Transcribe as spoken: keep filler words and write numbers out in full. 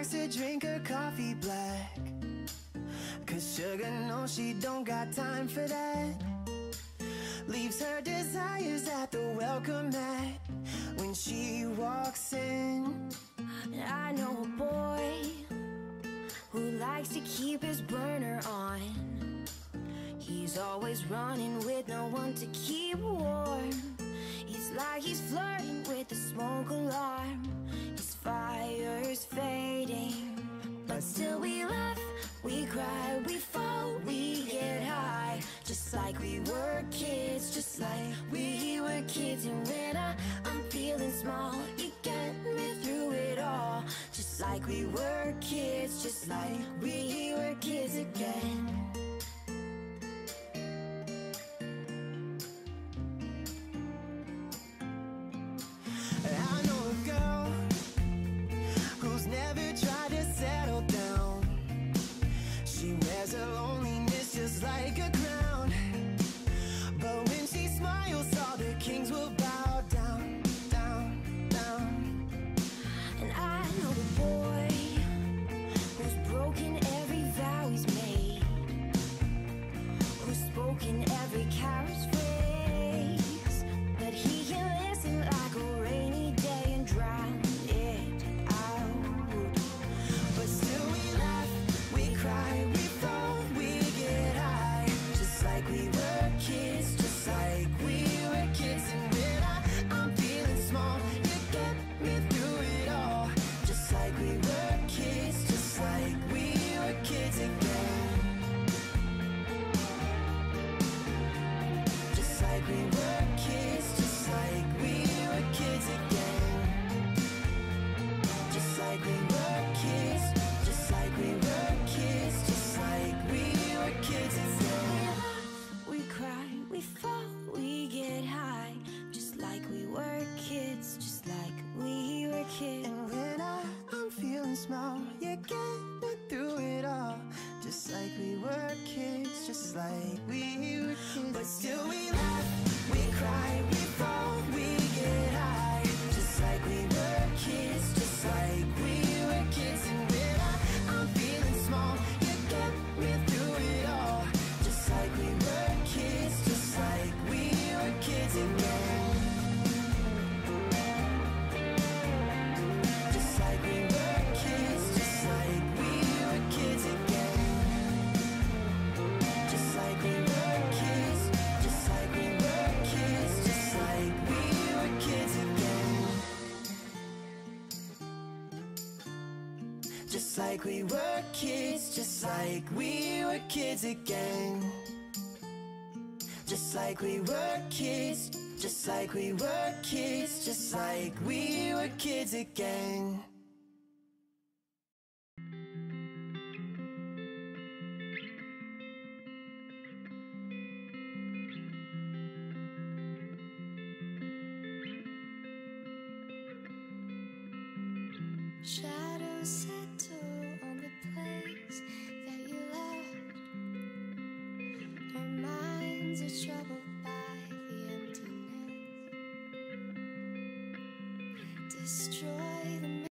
likes to drink her coffee black, 'cause sugar knows she don't got time for that. Leaves her desires at the welcome mat when she walks in. I know a boy who likes to keep his burner on. He's always running with no one to keep warm. It's like he's flirting with the smoke alarm. His fire's fading, but still we laugh, we cry, we fall, we get high. Just like we were kids, just like we were kids. And when I, I'm feeling small, you get me through it all. Just like we were kids, just like we were kids again. I know a girl who's never tried to settle down. She wears her loneliness just like a crown, but when she smiles, all the kings will bow down, down, down. And I know the boy who's broken every vow he's made, who's spoken every coward's phrase, but he can listen like a rainy day and drown it out. But still we laugh, we cry, we fall, we get high. Just like we were kids, just like we were kids. And when I, I'm feeling small, you get me through it all. Just like we were kids, just like we were kids again. Just like we were kids, just like we were kids again. Just like we were kids, just like we were kids, just like we were kids again. We cry, we fall, we get high. Just like we were kids, just like we were kids. And when I, I'm feeling small, you get me through it all. Just like we were kids, just like we were kids. But still we laugh, we cry, we fall, we get high. Just like we were kids, just like we were kids. And when I, I'm feeling small, you get me through it all. Just like we were kids, just like we were kids again. Just like we were kids, just like we were kids again. Just like we were kids, just like we were kids, just like we were kids again. Just like we were kids, just like we were kids again. Just like we were kids, just like we were kids, just like we were kids again. Shadows settle on the place that you left. Our minds are troubled by the emptiness. Destroy